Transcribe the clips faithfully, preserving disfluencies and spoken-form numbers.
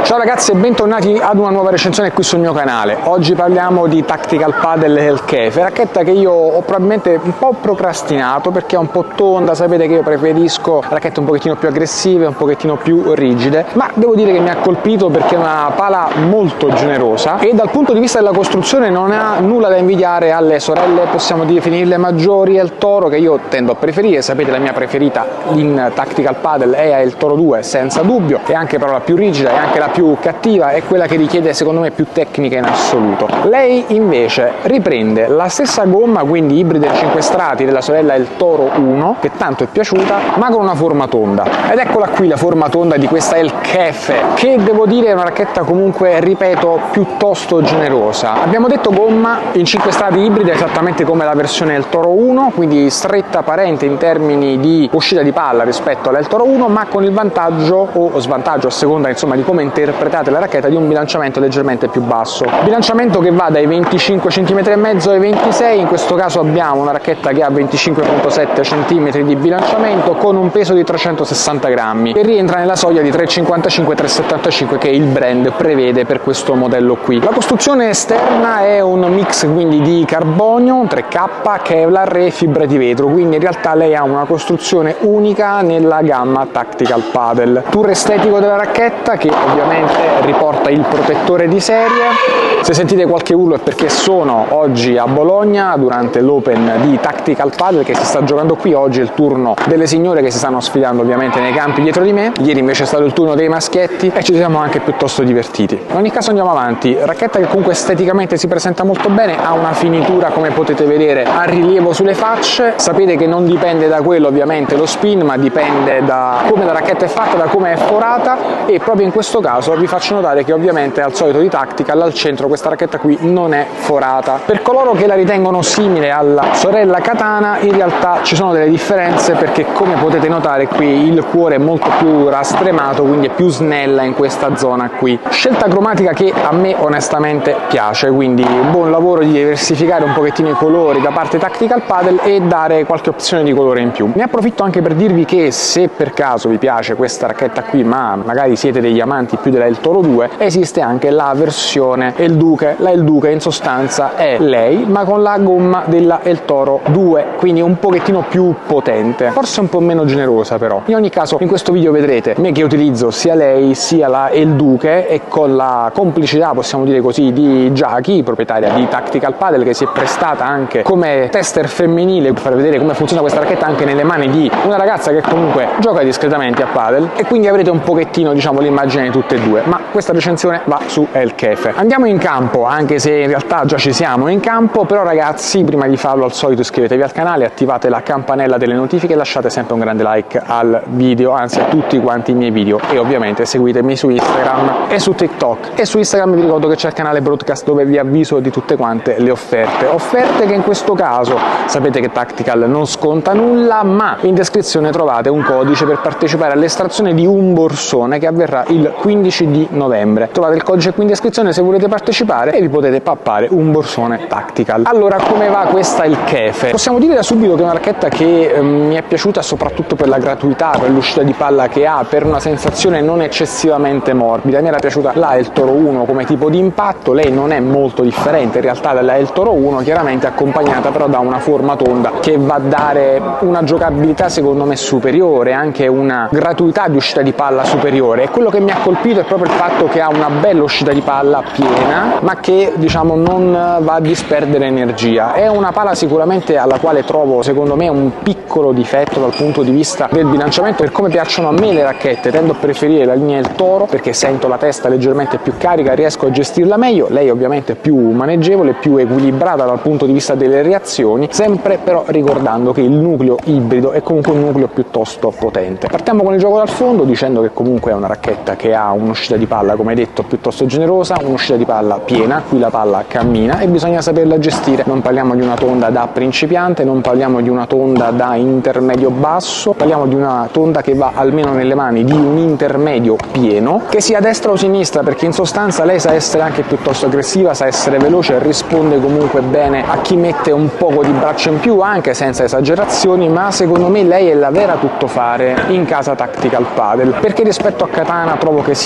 Ciao ragazzi e bentornati ad una nuova recensione qui sul mio canale. Oggi parliamo di Tactical Padel El Kefe, racchetta che io ho probabilmente un po' procrastinato perché è un po' tonda, sapete che io preferisco racchette un pochettino più aggressive, un pochettino più rigide, ma devo dire che mi ha colpito perché è una pala molto generosa e dal punto di vista della costruzione non ha nulla da invidiare alle sorelle, possiamo definirle maggiori, El Toro, che io tendo a preferire. Sapete la mia preferita in Tactical Padel è El Toro due senza dubbio, è anche però la più rigida, è anche la più cattiva, è quella che richiede secondo me più tecnica in assoluto. Lei invece riprende la stessa gomma, quindi ibrida in cinque strati della sorella El Toro uno, che tanto è piaciuta, ma con una forma tonda. Ed eccola qui la forma tonda di questa El Kefe, che devo dire è una racchetta comunque, ripeto, piuttosto generosa. Abbiamo detto gomma in cinque strati ibrida esattamente come la versione El Toro uno, quindi stretta parente in termini di uscita di palla rispetto all'El Toro uno, ma con il vantaggio o svantaggio a seconda insomma di come interpretate la racchetta di un bilanciamento leggermente più basso. Bilanciamento che va dai venticinque centimetri e mezzo ai ventisei, in questo caso abbiamo una racchetta che ha venticinque virgola sette centimetri di bilanciamento con un peso di trecentosessanta grammi e rientra nella soglia di tre virgola cinquantacinque tre virgola settantacinque che il brand prevede per questo modello qui. La costruzione esterna è un mix quindi di carbonio, tre K, Kevlar e fibra di vetro, quindi in realtà lei ha una costruzione unica nella gamma Tactical Padel. Tour estetico della racchetta che ovviamente riporta il protettore di serie. Se sentite qualche urlo è perché sono oggi a Bologna durante l'Open di Tactical Padel che si sta giocando qui. Oggi è il turno delle signore che si stanno sfidando ovviamente nei campi dietro di me, ieri invece è stato il turno dei maschietti e ci siamo anche piuttosto divertiti. In ogni caso andiamo avanti, racchetta che comunque esteticamente si presenta molto bene, ha una finitura come potete vedere a rilievo sulle facce. Sapete che non dipende da quello ovviamente lo spin, ma dipende da come la racchetta è fatta, da come è forata, e proprio in questo caso vi faccio notare che ovviamente al solito di Tactical al centro questa racchetta qui non è forata. Per coloro che la ritengono simile alla sorella Katana in realtà ci sono delle differenze, perché come potete notare qui il cuore è molto più rastremato, quindi è più snella in questa zona qui. Scelta cromatica che a me onestamente piace, quindi buon lavoro di diversificare un pochettino i colori da parte Tactical Padel e dare qualche opzione di colore in più. Ne approfitto anche per dirvi che se per caso vi piace questa racchetta qui ma magari siete degli amanti più della El Toro due, esiste anche la versione El Duque. La El Duque in sostanza è lei ma con la gomma della El Toro due, quindi un pochettino più potente, forse un po' meno generosa però. In ogni caso in questo video vedrete me che utilizzo sia lei sia la El Duque e con la complicità, possiamo dire così, di Jackie, proprietaria di Tactical Padel, che si è prestata anche come tester femminile per far vedere come funziona questa racchetta anche nelle mani di una ragazza che comunque gioca discretamente a padel, e quindi avrete un pochettino diciamo l'immagine di tutte e due, ma questa recensione va su El Kefe. Andiamo in campo, anche se in realtà già ci siamo in campo, però ragazzi prima di farlo al solito iscrivetevi al canale, attivate la campanella delle notifiche e lasciate sempre un grande like al video, anzi a tutti quanti i miei video, e ovviamente seguitemi su Instagram e su TikTok. E su Instagram vi ricordo che c'è il canale Broadcast dove vi avviso di tutte quante le offerte, offerte che in questo caso sapete che Tactical non sconta nulla, ma in descrizione trovate un codice per partecipare all'estrazione di un borsone che avverrà il quindici di novembre. Trovate il codice qui in descrizione se volete partecipare e vi potete pappare un borsone Tactical. Allora, come va questa El Kefe? Possiamo dire da subito che è una racchetta che eh, mi è piaciuta soprattutto per la gratuità, per l'uscita di palla che ha, per una sensazione non eccessivamente morbida. Mi era piaciuta la El Toro uno come tipo di impatto, lei non è molto differente in realtà dalla El Toro uno, chiaramente accompagnata però da una forma tonda che va a dare una giocabilità secondo me superiore, anche una gratuità di uscita di palla superiore. E quello che mi ha colpito è proprio il fatto che ha una bella uscita di palla piena, ma che diciamo non va a disperdere energia. È una pala sicuramente alla quale trovo secondo me un piccolo difetto dal punto di vista del bilanciamento. Per come piacciono a me le racchette tendo a preferire la linea El Toro perché sento la testa leggermente più carica, riesco a gestirla meglio. Lei ovviamente è più maneggevole, più equilibrata dal punto di vista delle reazioni, sempre però ricordando che il nucleo ibrido è comunque un nucleo piuttosto potente. Partiamo con il gioco dal fondo dicendo che comunque è una racchetta che ha un'uscita di palla, come detto, piuttosto generosa, un'uscita di palla piena, qui la palla cammina e bisogna saperla gestire. Non parliamo di una tonda da principiante, non parliamo di una tonda da intermedio basso, parliamo di una tonda che va almeno nelle mani di un intermedio pieno, che sia a destra o sinistra, perché in sostanza lei sa essere anche piuttosto aggressiva, sa essere veloce, risponde comunque bene a chi mette un poco di braccio in più, anche senza esagerazioni, ma secondo me lei è la vera tuttofare in casa Tactical Padel, perché rispetto a Katana trovo che sia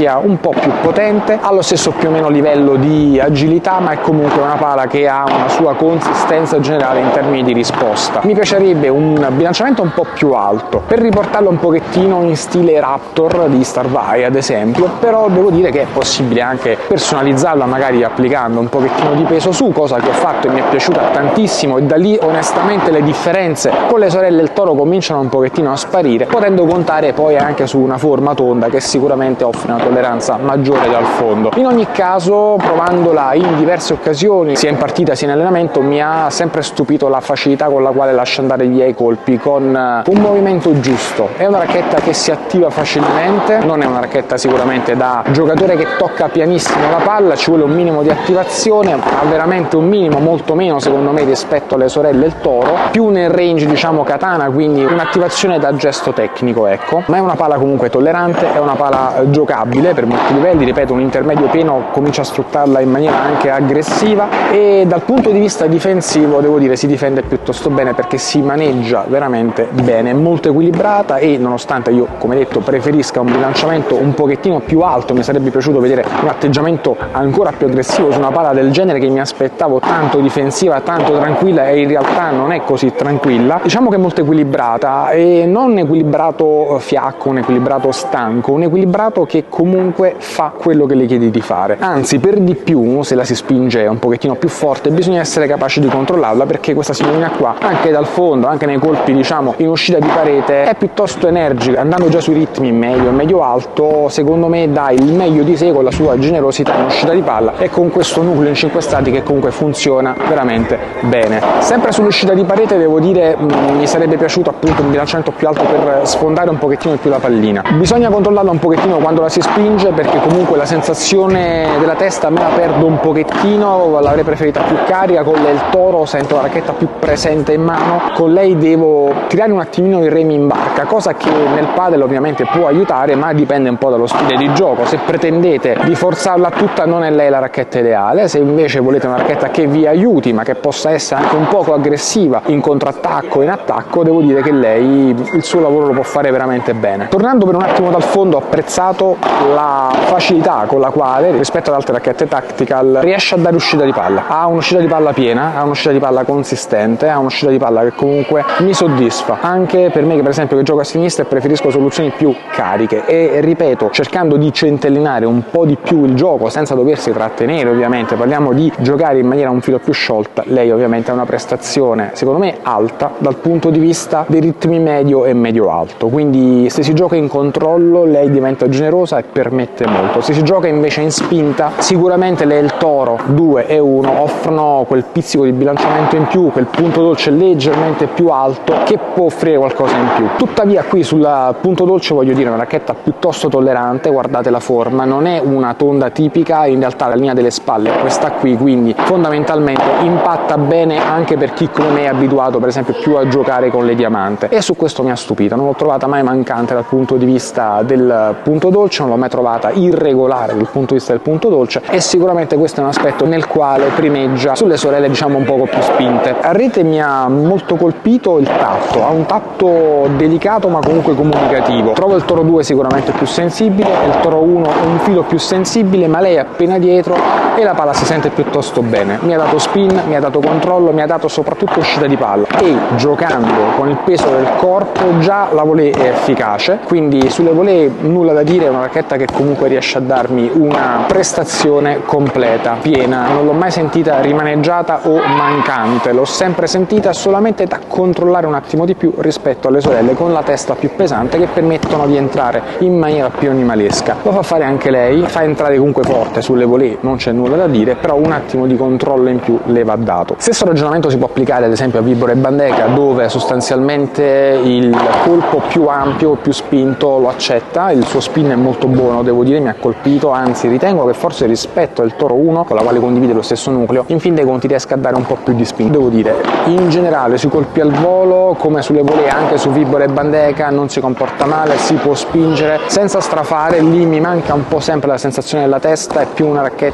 sia un po' più potente, allo stesso più o meno livello di agilità, ma è comunque una pala che ha una sua consistenza generale in termini di risposta. Mi piacerebbe un bilanciamento un po' più alto per riportarlo un pochettino in stile Raptor di Starvai ad esempio, però devo dire che è possibile anche personalizzarla magari applicando un pochettino di peso su, cosa che ho fatto e mi è piaciuta tantissimo, e da lì onestamente le differenze con le sorelle del Toro cominciano un pochettino a sparire, potendo contare poi anche su una forma tonda che sicuramente offre una tolleranza maggiore dal fondo. In ogni caso, provandola in diverse occasioni sia in partita sia in allenamento, mi ha sempre stupito la facilità con la quale lascia andare via i colpi con un movimento giusto. È una racchetta che si attiva facilmente, non è una racchetta sicuramente da giocatore che tocca pianissimo la palla, ci vuole un minimo di attivazione, ha veramente un minimo, molto meno secondo me rispetto alle sorelle del Toro, più nel range diciamo katana, quindi un'attivazione da gesto tecnico, ecco, ma è una pala comunque tollerante, è una pala giocabile per molti livelli, ripeto, un intermedio pieno comincia a sfruttarla in maniera anche aggressiva, e dal punto di vista difensivo devo dire si difende piuttosto bene perché si maneggia veramente bene, è molto equilibrata, e nonostante io come detto preferisca un bilanciamento un pochettino più alto, mi sarebbe piaciuto vedere un atteggiamento ancora più aggressivo su una pala del genere che mi aspettavo tanto difensiva, tanto tranquilla, e in realtà non è così tranquilla. Diciamo che è molto equilibrata, e non un equilibrato fiacco, un equilibrato stanco, un equilibrato che comunque fa quello che le chiedi di fare, anzi per di più se la si spinge un pochettino più forte bisogna essere capaci di controllarla, perché questa signorina qua anche dal fondo, anche nei colpi diciamo in uscita di parete è piuttosto energica, andando già sui ritmi medio e medio alto secondo me dà il meglio di sé con la sua generosità in uscita di palla e con questo nucleo in cinque stati che comunque funziona veramente bene. Sempre sull'uscita di parete devo dire mh, mi sarebbe piaciuto appunto un bilanciamento più alto per sfondare un pochettino di più la pallina. Bisogna controllarla un pochettino quando la si spinge, perché comunque la sensazione della testa me la perdo un pochettino, l'avrei preferita più carica, con lei il Toro sento la racchetta più presente in mano, con lei devo tirare un attimino i remi in barca, cosa che nel padel ovviamente può aiutare, ma dipende un po' dallo stile di gioco. Se pretendete di forzarla tutta non è lei la racchetta ideale, se invece volete una racchetta che vi aiuti ma che possa essere anche un poco aggressiva in contrattacco e in attacco, devo dire che lei il suo lavoro lo può fare veramente bene. Tornando per un attimo dal fondo, ho apprezzato la facilità con la quale rispetto ad altre racchette tactical riesce a dare uscita di palla, ha un'uscita di palla piena, ha un'uscita di palla consistente, ha un'uscita di palla che comunque mi soddisfa, anche per me che per esempio che gioco a sinistra e preferisco soluzioni più cariche, e ripeto cercando di centellinare un po' di più il gioco senza doversi trattenere, ovviamente parliamo di giocare in maniera un filo più sciolta. Lei ovviamente ha una prestazione secondo me alta dal punto di vista dei ritmi medio e medio alto, quindi se si gioca in controllo lei diventa generosa e permette molto, se si gioca invece in spinta sicuramente lei e il Toro due e uno offrono quel pizzico di bilanciamento in più, quel punto dolce leggermente più alto che può offrire qualcosa in più. Tuttavia qui sul punto dolce voglio dire una racchetta piuttosto tollerante, guardate la forma, non è una tonda tipica, in realtà la linea delle spalle è questa qui, quindi fondamentalmente impatta bene anche per chi come me è abituato per esempio più a giocare con le diamante, e su questo mi ha stupito, non l'ho trovata mai mancante dal punto di vista del punto dolce, non l'ho mai trovata irregolare dal punto di vista del punto dolce, e sicuramente questo è un aspetto nel quale primeggia sulle sorelle diciamo un poco più spinte. A rete mi ha molto colpito il tatto, ha un tatto delicato ma comunque comunicativo, trovo il Toro due sicuramente più sensibile, il Toro uno un filo più sensibile, ma lei è appena dietro e la palla si sente piuttosto bene, mi ha dato spin, mi ha dato controllo, mi ha dato soprattutto uscita di palla, e giocando con il peso del corpo già la volée è efficace, quindi sulle volée nulla da dire, è una racchetta che comunque riesce a darmi una prestazione completa, piena, non l'ho mai sentita rimaneggiata o mancante, l'ho sempre sentita solamente da controllare un attimo di più rispetto alle sorelle con la testa più pesante, che permettono di entrare in maniera più animalesca. Lo fa fare anche lei, fa entrare comunque forte sulle volée, non c'è nulla da dire, però un attimo di controllo in più le va dato. Stesso ragionamento si può applicare ad esempio a Vibora e Bandeca, dove sostanzialmente il colpo più ampio, più spinto lo accetta, il suo spin è molto buono, devo dire, mi ha colpito, anzi ritengo che forse rispetto al Toro uno, con la quale condivide lo stesso nucleo, in fin dei conti riesca a dare un po' più di spin. Devo dire, in generale sui colpi al volo, come sulle volée anche su Vibora e Bandeca, non si comporta male, si può spingere senza strafare, lì mi manca un po' sempre la sensazione della testa, è più una racchetta in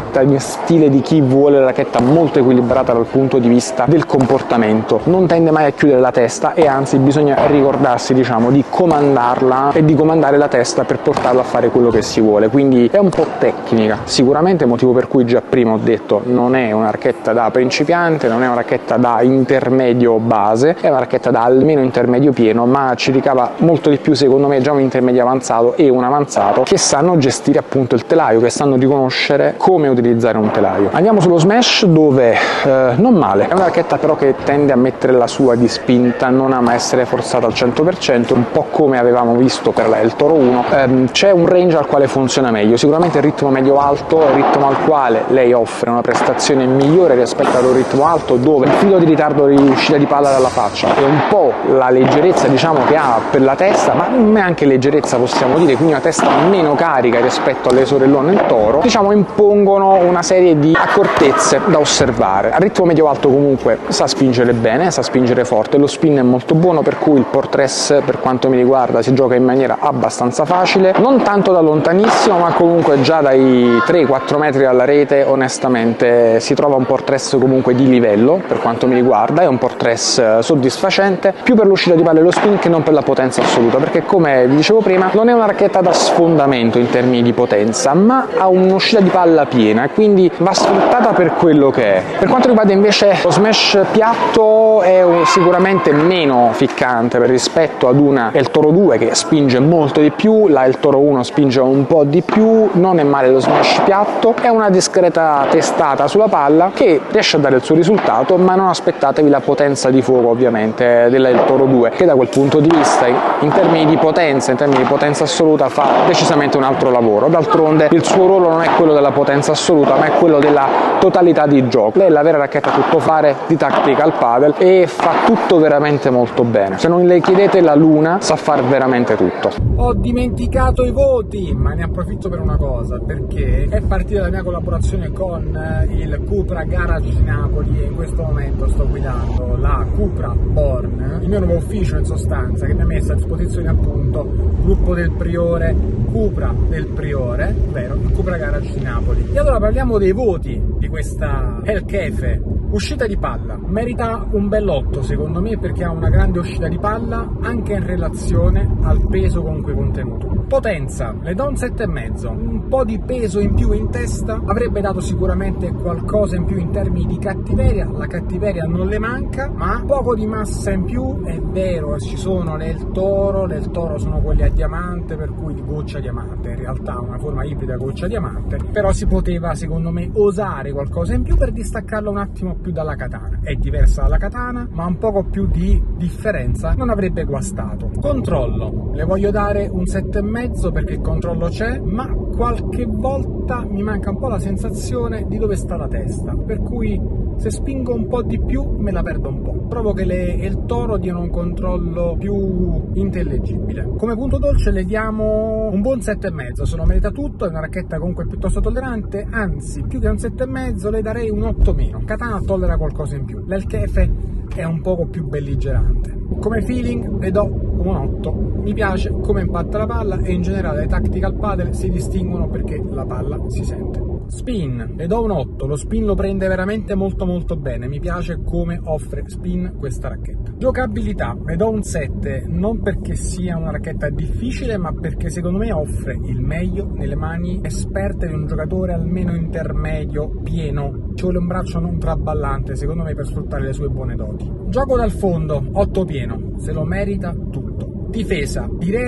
stile di chi vuole la racchetta molto equilibrata dal punto di vista del comportamento, non tende mai a chiudere la testa e anzi bisogna ricordarsi, diciamo, di comandarla e di comandare la testa per portarla a fare quello che si vuole, quindi è un po' tecnica sicuramente, motivo per cui già prima ho detto non è una racchetta da principiante, non è una racchetta da intermedio base, è una racchetta da almeno intermedio pieno, ma ci ricava molto di più secondo me già un intermedio avanzato e un avanzato che sanno gestire appunto il telaio, che sanno riconoscere come utilizzare un telaio. Andiamo sullo smash, dove eh, non male, è una racchetta però che tende a mettere la sua di spinta, non ama essere forzata al cento per cento, un po' come avevamo visto per la El Toro uno. ehm, c'è un range al quale funziona meglio, sicuramente il ritmo medio alto è il ritmo al quale lei offre una prestazione migliore rispetto al ritmo alto, dove il filo di ritardo di uscita di palla dalla faccia è un po' la leggerezza, diciamo, che ha per la testa, ma non è anche leggerezza, possiamo dire, quindi una testa meno carica rispetto alle sorellone del Toro, diciamo, impongono una serie di accortezze da osservare. A ritmo medio alto comunque sa spingere bene, sa spingere forte, lo spin è molto buono, per cui il portress per quanto mi riguarda si gioca in maniera abbastanza facile, non tanto da lontanissimo, ma comunque già dai tre quattro metri dalla rete onestamente si trova un portress comunque di livello per quanto mi riguarda, è un portress soddisfacente, più per l'uscita di palla e lo spin che non per la potenza assoluta, perché come vi dicevo prima non è una racchetta da sfondamento in termini di potenza, ma ha un'uscita di palla piena e quindi va sfruttata per quello che è. Per quanto riguarda invece lo smash piatto, è sicuramente meno ficcante per rispetto ad una El Toro due che spinge molto di più, la El Toro uno spinge un po' di più, non è male lo smash piatto, è una discreta testata sulla palla che riesce a dare il suo risultato, ma non aspettatevi la potenza di fuoco ovviamente della El Toro due, che da quel punto di vista in termini di potenza, in termini di potenza assoluta fa decisamente un altro lavoro. D'altronde il suo ruolo non è quello della potenza assoluta, ma è quello della totalità di gioco. Lei è la vera racchetta tuttofare di Tactical Padel e fa tutto veramente molto bene. Se non le chiedete la luna, sa far veramente tutto. Ho dimenticato i voti, ma ne approfitto per una cosa, perché è partita la mia collaborazione con il Cupra Garage di Napoli e in questo momento sto guidando la Cupra Born, il mio nuovo ufficio in sostanza, che mi ha messo a disposizione appunto gruppo del Priore, Cupra del Priore, ovvero il Cupra Garage di Napoli. E allora parliamo dei voti di questa El Kefe. Uscita di palla, merita un bel otto secondo me, perché ha una grande uscita di palla anche in relazione al peso con cui è contenuto. Potenza, le do un sette e mezzo, un po' di peso in più in testa avrebbe dato sicuramente qualcosa in più in termini di cattiveria, la cattiveria non le manca, ma poco di massa in più. È vero, ci sono le El Toro, le El Toro sono quelle a diamante, per cui di goccia diamante, in realtà una forma ibrida goccia diamante, però si poteva secondo me osare qualcosa in più per distaccarla un attimo più dalla katana. È diversa dalla katana, ma un poco più di differenza non avrebbe guastato. Controllo, le voglio dare un sette e mezzo perché il controllo c'è, ma qualche volta mi manca un po' la sensazione di dove sta la testa, per cui se spingo un po' di più me la perdo un po'. Provo che le El Toro diano un controllo più intellegibile. Come punto dolce le diamo un buon sette e mezzo, se lo merita tutto, è una racchetta comunque piuttosto tollerante, anzi più che un sette e mezzo le darei un otto meno. Katana tollera qualcosa in più, l'El Kefe è un poco più belligerante. Come feeling le do un otto, mi piace come impatta la palla e in generale le Tactical Padel si distinguono perché la palla si sente. Spin, le do un otto, lo spin lo prende veramente molto molto bene, mi piace come offre spin questa racchetta. Giocabilità, le do un sette, non perché sia una racchetta difficile, ma perché secondo me offre il meglio nelle mani esperte di un giocatore almeno intermedio pieno. Ci vuole un braccio non traballante secondo me per sfruttare le sue buone doti. Gioco dal fondo, otto pieno, se lo merita tutto. Difesa,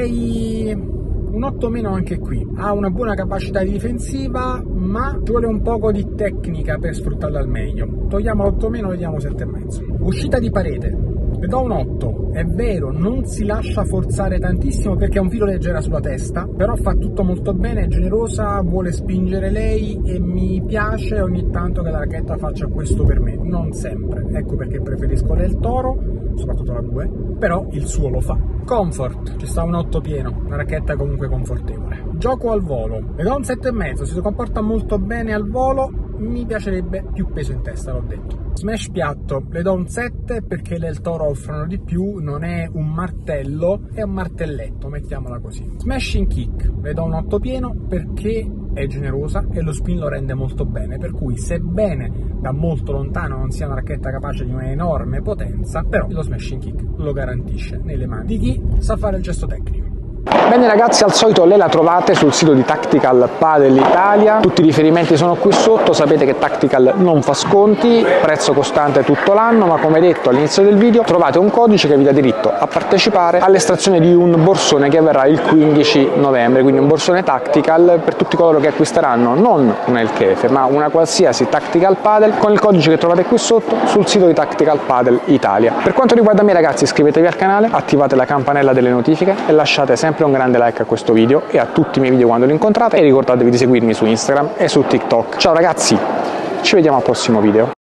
direi un otto meno anche qui, ha una buona capacità di difensiva, ma ci vuole un poco di tecnica per sfruttarla al meglio. Togliamo l'otto meno, le diamo sette e mezzo. Uscita di parete, le do un otto, è vero, non si lascia forzare tantissimo perché è un filo leggera sulla testa, però fa tutto molto bene, è generosa, vuole spingere lei e mi piace ogni tanto che la racchetta faccia questo per me, non sempre, ecco perché preferisco l'El Toro, soprattutto la due, però il suo lo fa. Comfort, ci sta un otto pieno, una racchetta comunque confortevole. Gioco al volo, le do un sette e mezzo, si comporta molto bene al volo, mi piacerebbe più peso in testa, l'ho detto. Smash piatto, le do un sette perché le El Toro offrono di più, non è un martello, è un martelletto, mettiamola così. Smashing kick, le do un otto pieno perché è generosa e lo spin lo rende molto bene, per cui sebbene da molto lontano non sia una racchetta capace di un'enorme potenza, però lo smashing kick lo garantisce nelle mani di chi sa fare il gesto tecnico. Bene ragazzi, al solito lei la trovate sul sito di Tactical Padel Italia, tutti i riferimenti sono qui sotto, sapete che Tactical non fa sconti, prezzo costante tutto l'anno, ma come detto all'inizio del video trovate un codice che vi dà diritto a partecipare all'estrazione di un borsone che avverrà il quindici novembre, quindi un borsone Tactical per tutti coloro che acquisteranno non una Elkefe ma una qualsiasi Tactical Padel con il codice che trovate qui sotto sul sito di Tactical Padel Italia. Per quanto riguarda me ragazzi, iscrivetevi al canale, attivate la campanella delle notifiche e lasciate sempre un grande like a questo video e a tutti i miei video quando li incontrate, e ricordatevi di seguirmi su Instagram e su TikTok. Ciao ragazzi, ci vediamo al prossimo video.